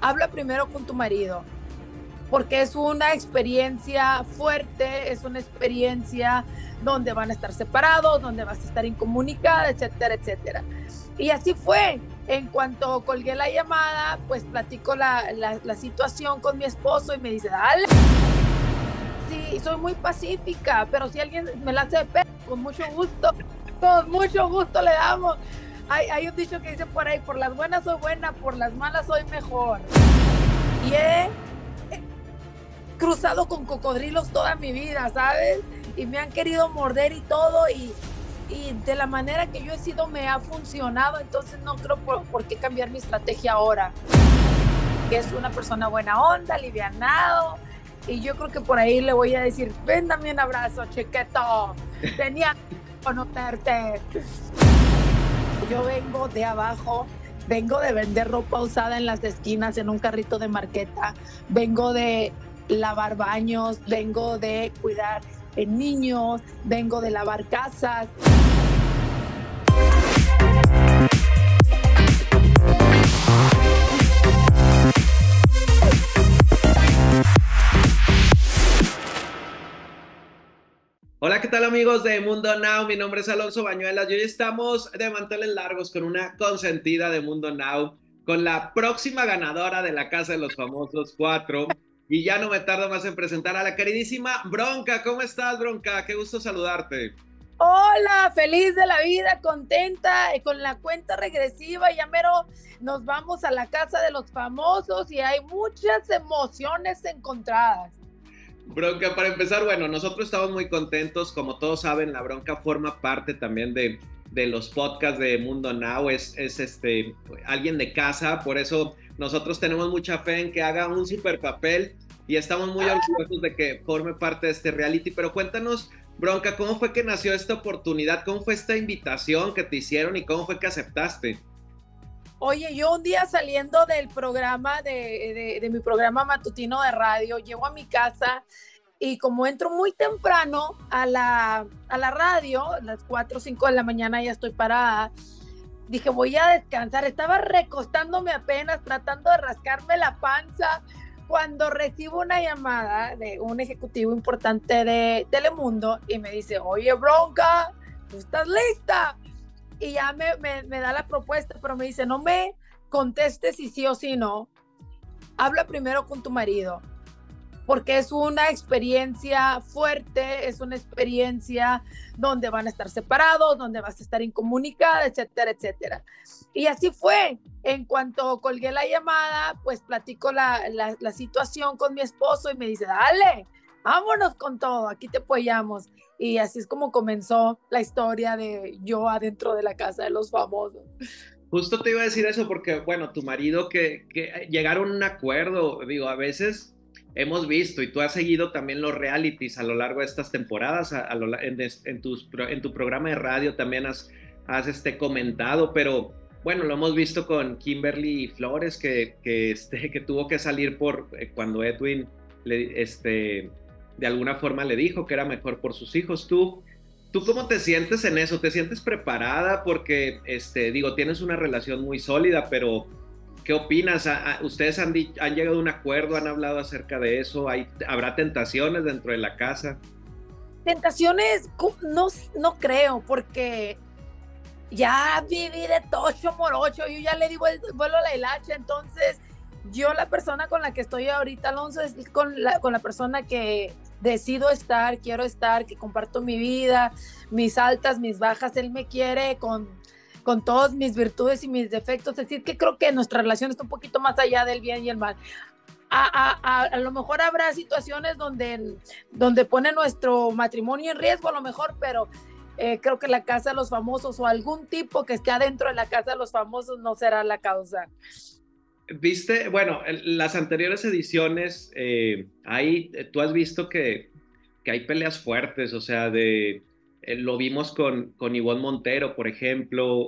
habla primero con tu marido, porque es una experiencia fuerte, es una experiencia donde van a estar separados, donde vas a estar incomunicada, etcétera, etcétera. Y así fue. En cuanto colgué la llamada, pues platico la situación con mi esposo y me dice, dale. Sí, soy muy pacífica, pero si alguien me la hace de pedo, con mucho gusto le damos. Hay un dicho que dice por ahí, por las buenas soy buena, por las malas soy mejor. Y he cruzado con cocodrilos toda mi vida, ¿sabes? Y me han querido morder y todo, y de la manera que yo he sido me ha funcionado, entonces no creo por qué cambiar mi estrategia ahora. Que es una persona buena onda, alivianado, y yo creo que por ahí le voy a decir, ven, dame un abrazo, chiquito, tenía que conocerte. Yo vengo de abajo, vengo de vender ropa usada en las esquinas en un carrito de marqueta, vengo de lavar baños, vengo de cuidar niños, vengo de lavar casas. Hola, ¿qué tal amigos de Mundo Now? Mi nombre es Alonso Bañuelas y hoy estamos de manteles largos con una consentida de Mundo Now, con la próxima ganadora de la Casa de los Famosos 4. Y ya no me tardo más en presentar a la queridísima Bronca. ¿Cómo estás, Bronca? Qué gusto saludarte. Hola, feliz de la vida, contenta, con la cuenta regresiva, ya mero nos vamos a la Casa de los Famosos y hay muchas emociones encontradas. Bronca, para empezar, bueno, nosotros estamos muy contentos, como todos saben, la Bronca forma parte también de los podcasts de Mundo Now, es alguien de casa, por eso nosotros tenemos mucha fe en que haga un super papel y estamos muy orgullosos de que forme parte de este reality, pero cuéntanos, Bronca, ¿cómo fue que nació esta oportunidad? ¿Cómo fue esta invitación que te hicieron y cómo fue que aceptaste? Oye, yo un día saliendo del programa, de mi programa matutino de radio, llego a mi casa y como entro muy temprano a la radio, a las 4 o 5 de la mañana ya estoy parada, dije voy a descansar, estaba recostándome apenas, tratando de rascarme la panza, cuando recibo una llamada de un ejecutivo importante de Telemundo y me dice, oye Bronca, ¿tú estás lista? Y ya me da la propuesta, pero me dice, no me contestes si sí o si no, habla primero con tu marido, porque es una experiencia fuerte, es una experiencia donde van a estar separados, donde vas a estar incomunicada, etcétera, etcétera. Y así fue. En cuanto colgué la llamada, pues platico la situación con mi esposo y me dice, dale, vámonos con todo, aquí te apoyamos. Y así es como comenzó la historia de yo adentro de la Casa de los Famosos. Justo te iba a decir eso porque, bueno, tu marido que llegaron a un acuerdo, digo, a veces hemos visto y tú has seguido también los realities a lo largo de estas temporadas, en tu programa de radio también has comentado, pero bueno, lo hemos visto con Kimberly Flores que tuvo que salir cuando Edwin de alguna forma le dijo que era mejor por sus hijos. ¿Tú cómo te sientes en eso? ¿Te sientes preparada? Porque, digo, tienes una relación muy sólida, pero ¿qué opinas? ¿Ustedes han llegado a un acuerdo? ¿Han hablado acerca de eso? ¿Habrá tentaciones dentro de la casa? Tentaciones, no creo, porque ya viví de tocho morocho, yo ya le digo el vuelo a la hilacha, entonces yo la persona con la que estoy ahorita, Alonso, es con la persona que decido estar, quiero estar, que comparto mi vida, mis altas, mis bajas, él me quiere con todas mis virtudes y mis defectos, es decir, que creo que nuestra relación está un poquito más allá del bien y el mal. A lo mejor habrá situaciones donde pone nuestro matrimonio en riesgo, a lo mejor, pero creo que la Casa de los Famosos o algún tipo que esté adentro de la Casa de los Famosos no será la causa. Viste, bueno, las anteriores ediciones, tú has visto que hay peleas fuertes, o sea, lo vimos con Ivonne Montero, por ejemplo,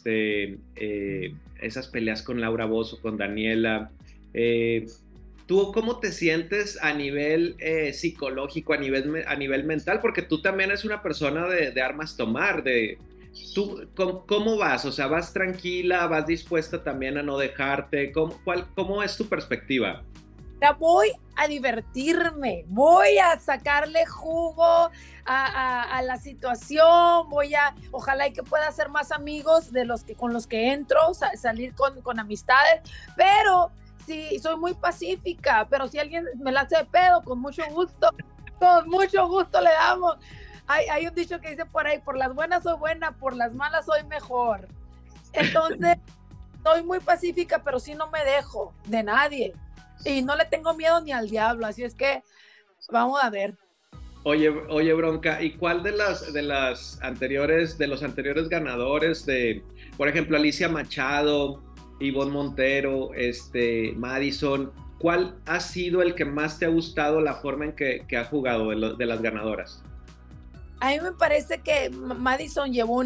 esas peleas con Laura Bozzo, con Daniela. ¿Tú cómo te sientes a nivel psicológico, a nivel mental? Porque tú también eres una persona de armas tomar, ¿Tú cómo vas? O sea, ¿vas tranquila? ¿Vas dispuesta también a no dejarte? ¿Cómo es tu perspectiva? Ya voy a divertirme, voy a sacarle jugo a la situación, ojalá y que pueda hacer más amigos de los que con los que entro, salir con amistades, pero sí, soy muy pacífica, pero si alguien me la hace de pedo, con mucho gusto le damos. Hay un dicho que dice por ahí, por las buenas soy buena, por las malas soy mejor. Entonces, soy muy pacífica, pero sí no me dejo de nadie. Y no le tengo miedo ni al diablo, así es que vamos a ver. Oye, Bronca, ¿y cuál de los anteriores ganadores por ejemplo, Alicia Machado, Ivonne Montero, Madison, cuál ha sido el que más te ha gustado la forma en que ha jugado de las ganadoras? A mí me parece que Madison llevó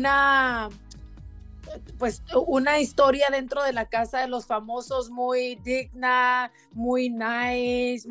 pues una historia dentro de la casa de los famosos muy digna, muy nice,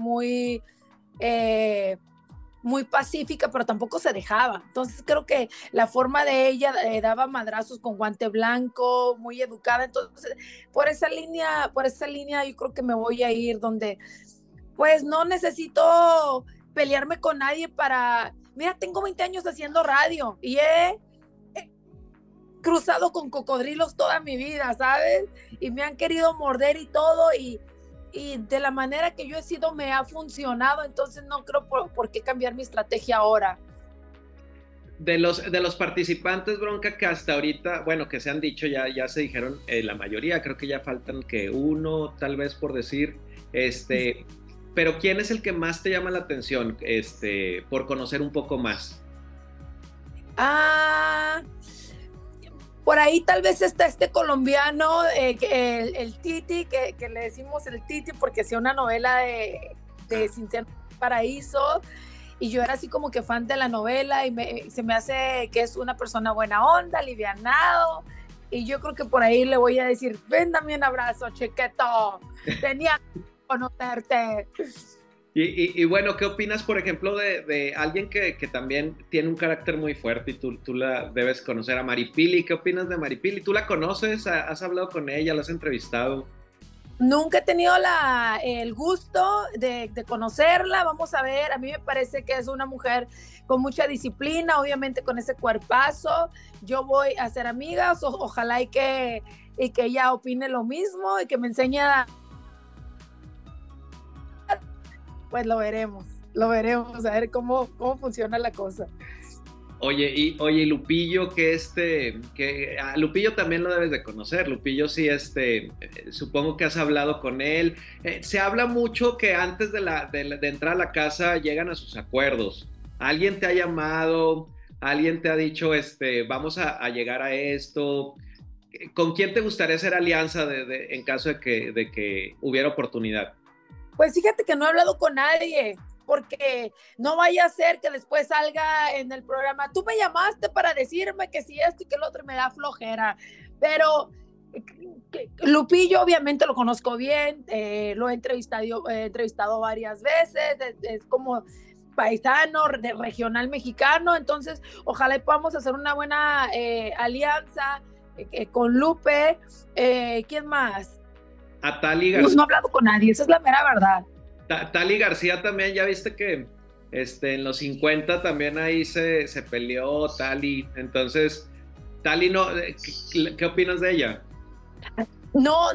muy pacífica, pero tampoco se dejaba. Entonces creo que la forma de ella daba madrazos con guante blanco, muy educada. Entonces, por esa línea yo creo que me voy a ir donde, pues no necesito pelearme con nadie mira, tengo 20 años haciendo radio y he cruzado con cocodrilos toda mi vida, ¿sabes? Y me han querido morder y todo, y de la manera que yo he sido me ha funcionado, entonces no creo por qué cambiar mi estrategia ahora. De los participantes, Bronca, que hasta ahorita, bueno, que se han dicho, ya se dijeron la mayoría, creo que ya faltan que uno, tal vez por decir, pero ¿quién es el que más te llama la atención, por conocer un poco más? Por ahí tal vez está este colombiano, el Titi, que le decimos el Titi porque hacía una novela de Cintia Paraíso, y yo era así como que fan de la novela, y se me hace que es una persona buena onda, alivianado, y yo creo que por ahí le voy a decir, ven, dame un abrazo, chiquito, tenía que conocerte. Y bueno, ¿qué opinas, por ejemplo, de alguien que también tiene un carácter muy fuerte y tú la debes conocer, a Maripili? ¿Qué opinas de Maripili? ¿Tú la conoces? ¿Has hablado con ella? ¿La has entrevistado? Nunca he tenido el gusto de conocerla, vamos a ver, a mí me parece que es una mujer con mucha disciplina, obviamente con ese cuerpazo. Yo voy a ser amigas, ojalá y que ella opine lo mismo y que me enseñe pues lo veremos, a ver cómo funciona la cosa. Oye, y Lupillo, Lupillo también lo debes de conocer. Lupillo sí, supongo que has hablado con él. Se habla mucho que antes de entrar a la casa llegan a sus acuerdos. ¿Alguien te ha llamado? ¿Alguien te ha dicho, vamos a llegar a esto? ¿Con quién te gustaría hacer alianza en caso de que hubiera oportunidad? Pues fíjate que no he hablado con nadie, porque no vaya a ser que después salga en el programa, tú me llamaste para decirme que si esto y que lo otro, me da flojera, pero Lupillo obviamente lo conozco bien, lo he entrevistado varias veces, es como paisano de regional mexicano, entonces ojalá podamos hacer una buena alianza con Lupe. ¿Quién más? A Tali García. No he hablado con nadie, esa es la mera verdad. Tali García también, ya viste que en los 50 también ahí se peleó Tali. Entonces, Tali, no, ¿qué opinas de ella? No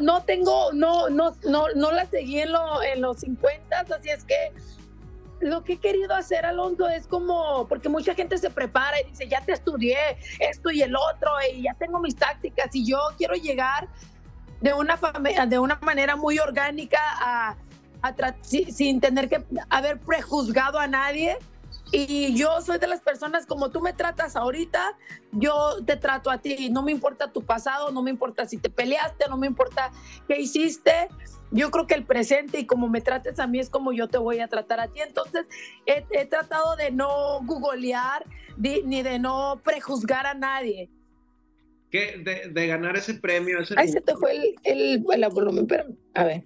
la seguí en los 50, así es que lo que he querido hacer, Alonso, es como, porque mucha gente se prepara y dice, ya te estudié esto y el otro, y ya tengo mis tácticas, y yo quiero llegar de una manera muy orgánica sin tener que haber prejuzgado a nadie. Y yo soy de las personas, como tú me tratas ahorita, yo te trato a ti. No me importa tu pasado, no me importa si te peleaste, no me importa qué hiciste. Yo creo que el presente y como me trates a mí es como yo te voy a tratar a ti. Entonces he tratado de no googlear ni de no prejuzgar a nadie. ¿Qué? De ganar ese premio. Ahí se te fue el volumen, pero a ver.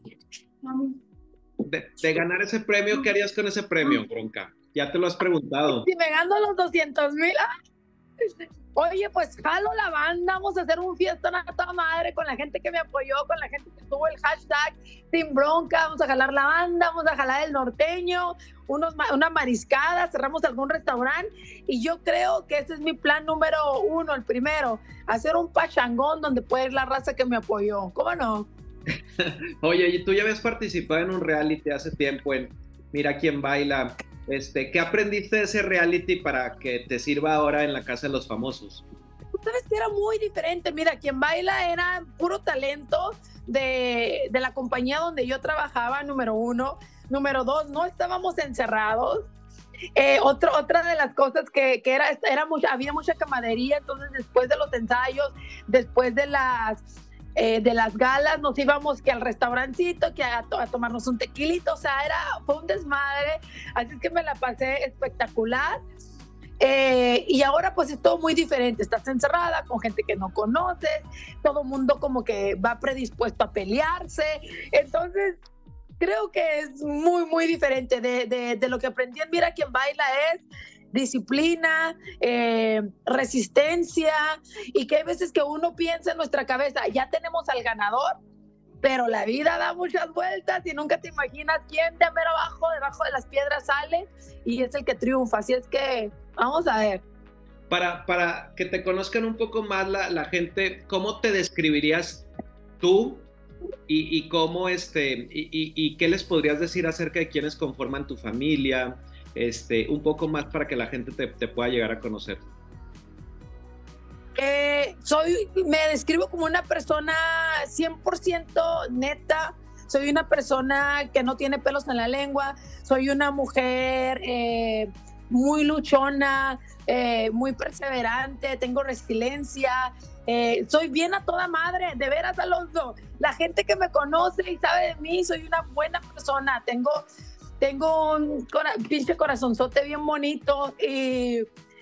De ganar ese premio, ¿qué harías con ese premio, Bronca? Ya te lo has preguntado. Si me gano los 200,000, Oye, pues jalo la banda, vamos a hacer un fiestón a toda madre con la gente que me apoyó, con la gente que tuvo el hashtag Sin Bronca, vamos a jalar la banda, vamos a jalar el norteño, una mariscada, cerramos algún restaurante y yo creo que ese es mi plan número 1, el primero, hacer un pachangón donde puede ir la raza que me apoyó, ¿cómo no? Oye, y tú ya habías participado en un reality hace tiempo en Mira Quién Baila. ¿Qué aprendiste de ese reality para que te sirva ahora en la Casa de los Famosos? Sabes que era muy diferente. Mira, Quien Baila era puro talento de la compañía donde yo trabajaba, número 1. Número 2, no estábamos encerrados. Otra de las cosas que había mucha camaradería. Entonces, después de los ensayos, después de las galas, nos íbamos que al restaurancito, que a tomarnos un tequilito, o sea, fue un desmadre, así es que me la pasé espectacular. Y ahora pues es todo muy diferente, estás encerrada con gente que no conoces, todo el mundo como que va predispuesto a pelearse, entonces creo que es muy, muy diferente de lo que aprendí en Mira Quién Baila. Es disciplina, resistencia, y que hay veces que uno piensa en nuestra cabeza, ya tenemos al ganador, pero la vida da muchas vueltas y nunca te imaginas quién de mero abajo, debajo de las piedras sale y es el que triunfa, así es que vamos a ver. Para que te conozcan un poco más la gente, ¿cómo te describirías tú y cómo y qué les podrías decir acerca de quiénes conforman tu familia? Un poco más para que la gente te pueda llegar a conocer. Me describo como una persona 100% neta, soy una persona que no tiene pelos en la lengua, soy una mujer muy luchona, muy perseverante, tengo resiliencia, soy bien a toda madre, de veras, Alonso, la gente que me conoce y sabe de mí, soy una buena persona, tengo un pinche corazonzote bien bonito y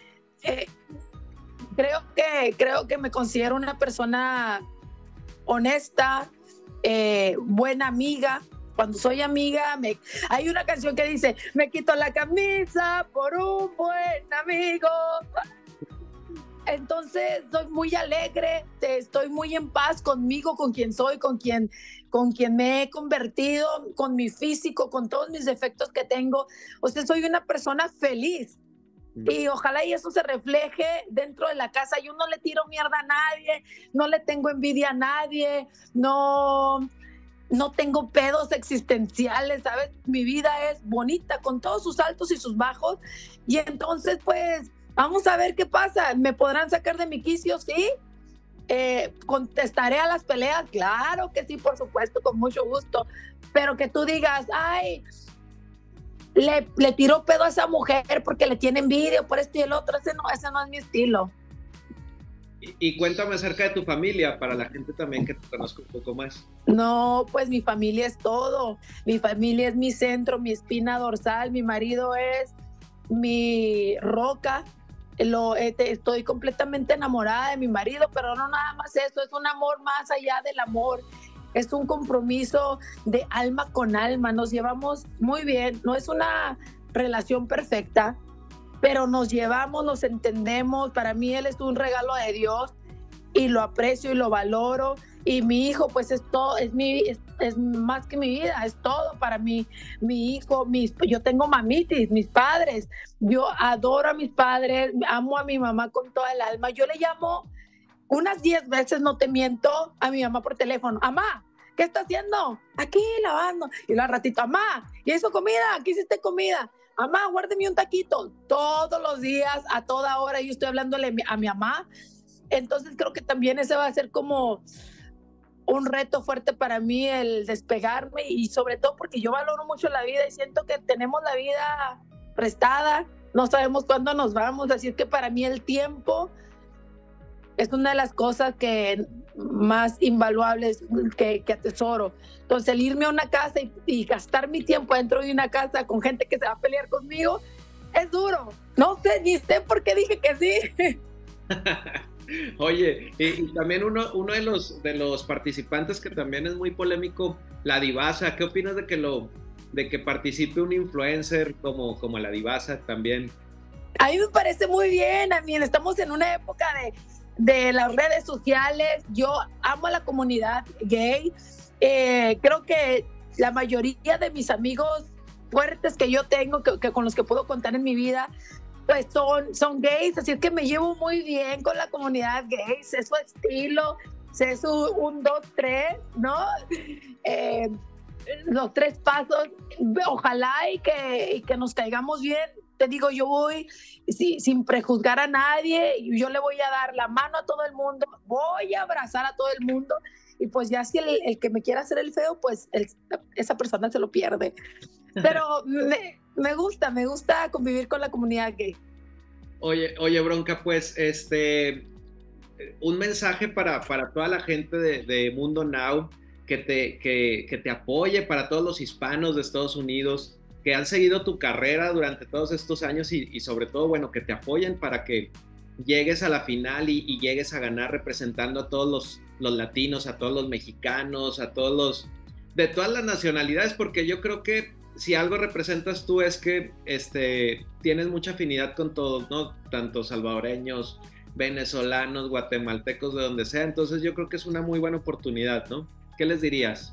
creo que me considero una persona honesta, buena amiga. Cuando soy amiga, hay una canción que dice, me quito la camisa por un buen amigo. Entonces soy muy alegre, estoy muy en paz conmigo, con quien soy, con quien me he convertido, con mi físico, con todos mis defectos que tengo. O sea, soy una persona feliz. Y ojalá y eso se refleje dentro de la casa. Yo no le tiro mierda a nadie, no le tengo envidia a nadie, no tengo pedos existenciales, ¿sabes? Mi vida es bonita, con todos sus altos y sus bajos. Y entonces, pues, vamos a ver qué pasa. ¿Me podrán sacar de mi quicio? Sí. ¿Contestaré a las peleas? Claro que sí, por supuesto, con mucho gusto. Pero que tú digas, ay, le tiró pedo a esa mujer porque le tiene envidia por esto y el otro, ese no es mi estilo. Y cuéntame acerca de tu familia, para la gente también que te conozca un poco más. No, pues mi familia es todo. Mi familia es mi centro, mi espina dorsal. Mi marido es mi roca. Estoy completamente enamorada de mi marido, pero no nada más eso, es un amor más allá del amor. Es un compromiso de alma con alma. Nos llevamos muy bien. No es una relación perfecta, pero nos llevamos, nos entendemos. Para mí él es un regalo de Dios y lo aprecio y lo valoro. Y mi hijo, pues es todo, es más que mi vida, es todo para mí. Mi hijo, yo tengo mamitis, mis padres. Yo adoro a mis padres, amo a mi mamá con toda el alma. Yo le llamo unas 10 veces, no te miento, a mi mamá por teléfono. Mamá, ¿qué está haciendo? Aquí lavando. Y al ratito, mamá, ¿y eso comida? ¿Qué hiciste comida? Mamá, guárdeme un taquito. Todos los días, a toda hora, yo estoy hablándole a mi mamá. Entonces creo que también ese va a ser como un reto fuerte para mí, el despegarme, y sobre todo porque yo valoro mucho la vida y siento que tenemos la vida prestada, no sabemos cuándo nos vamos, así es que para mí el tiempo es una de las cosas que más invaluables que atesoro. Entonces, el irme a una casa y gastar mi tiempo dentro de una casa con gente que se va a pelear conmigo es duro. No sé, ni sé por qué dije que sí. Oye, y también uno de los participantes que también es muy polémico, la Divasa. ¿Qué opinas de que participe un influencer como la Divasa también? A mí me parece muy bien, estamos en una época de las redes sociales. Yo amo a la comunidad gay. Creo que la mayoría de mis amigos fuertes que yo tengo, que con los que puedo contar en mi vida, pues son gays, así es que me llevo muy bien con la comunidad gay, sé su estilo, sé su 1, 2, 3, ¿no? Los 3 pasos, ojalá y que nos caigamos bien. Te digo, yo voy sin prejuzgar a nadie, yo le voy a dar la mano a todo el mundo, voy a abrazar a todo el mundo, y pues ya si el que me quiera hacer el feo, pues esa persona se lo pierde. Pero me gusta convivir con la comunidad gay. Oye, Bronca, pues un mensaje para toda la gente de Mundo Now que te apoye, para todos los hispanos de Estados Los que han seguido tu carrera durante todos estos años y sobre todo, bueno, que te apoyen para que llegues a la final y llegues a ganar representando a todos los latinos, a todos los mexicanos, a todos de todas las nacionalidades, porque yo creo que si algo representas tú es que tienes mucha afinidad con todos, ¿no? Tanto salvadoreños, venezolanos, guatemaltecos, de donde sea. Entonces yo creo que es una muy buena oportunidad, ¿no? ¿Qué les dirías?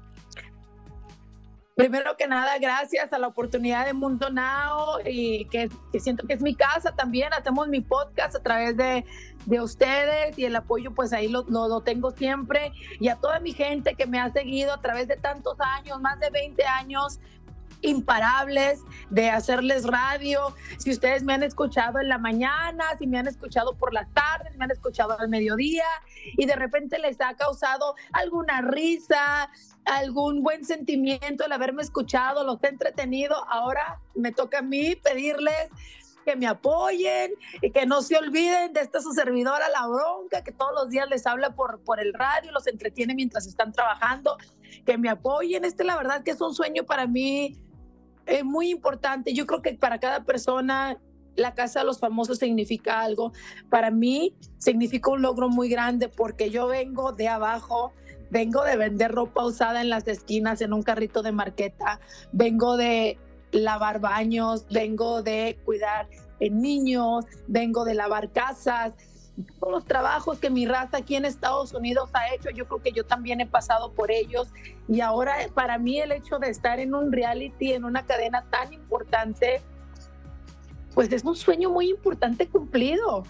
Primero que nada, gracias a la oportunidad de Mundo Now, y que siento que es mi casa también. Hacemos mi podcast a través de ustedes, y el apoyo pues ahí lo tengo siempre. Y a toda mi gente que me ha seguido a través de tantos años, más de 20 años imparables de hacerles radio. Si ustedes me han escuchado en la mañana, si me han escuchado por las tardes, me han escuchado al mediodía, y de repente les ha causado alguna risa, algún buen sentimiento el haberme escuchado, los he entretenido, ahora me toca a mí pedirles que me apoyen y que no se olviden de esta su servidora, La Bronca, que todos los días les habla por el radio, los entretiene mientras están trabajando. Que me apoyen. La verdad que es un sueño para mí muy importante. Yo creo que para cada persona la Casa de los Famosos significa algo. Para mí significa un logro muy grande, porque yo vengo de abajo, vengo de vender ropa usada en las esquinas en un carrito de marqueta, vengo de lavar baños, vengo de cuidar niños, vengo de lavar casas. Todos los trabajos que mi raza aquí en Estados Unidos ha hecho, yo creo que yo también he pasado por ellos, y ahora para mí el hecho de estar en un reality, en una cadena tan importante, pues es un sueño muy importante cumplido.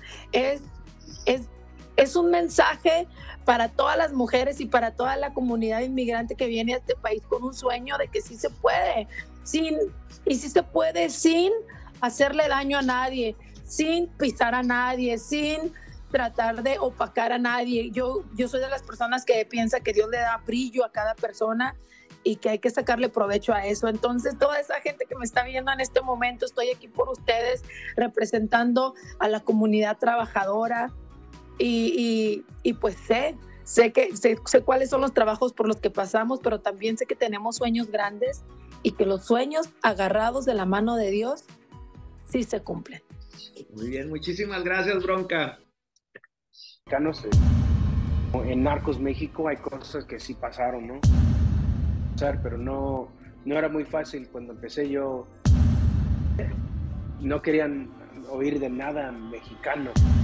Es un mensaje para todas las mujeres y para toda la comunidad inmigrante que viene a este país con un sueño de que sí se puede, sí se puede sin hacerle daño a nadie, sin pisar a nadie, sin tratar de opacar a nadie. Yo soy de las personas que piensa que Dios le da brillo a cada persona y que hay que sacarle provecho a eso. Entonces, toda esa gente que me está viendo en este momento, estoy aquí por ustedes, representando a la comunidad trabajadora, y pues sé cuáles son los trabajos por los que pasamos, pero también sé que tenemos sueños grandes, y que los sueños agarrados de la mano de Dios sí se cumplen. Muy bien, muchísimas gracias, Bronca. En Narcos México hay cosas que sí pasaron, ¿no? Pero no era muy fácil. Cuando empecé yo, no querían oír de nada mexicano.